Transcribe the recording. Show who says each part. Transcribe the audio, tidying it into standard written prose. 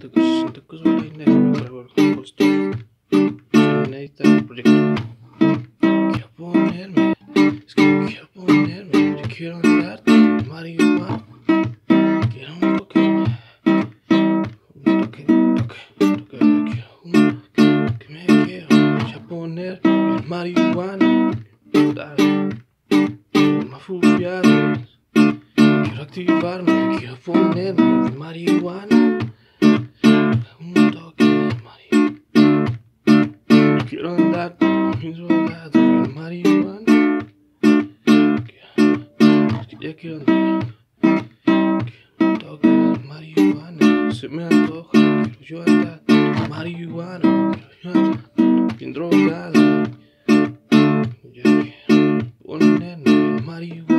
Speaker 1: siento que soy la inédita para el compositor. Soy inédita del proyecto. Quiero ponerme, es que quiero ponerme. Yo quiero andar de marihuana. Quiero un toque, quiero un toque que me quiero. Voy a poner el marihuana. Más fufiado. Quiero activarme, quiero ponerme el marihuana. Un toque de marihuana. Quiero andar con mis drogados en marihuana. Ya quiero andar. Un toque de marihuana. Se me antoja, quiero yo andar con marihuana. Quiero yo andar bien drogado. Ya quiero ponerme el marihuana.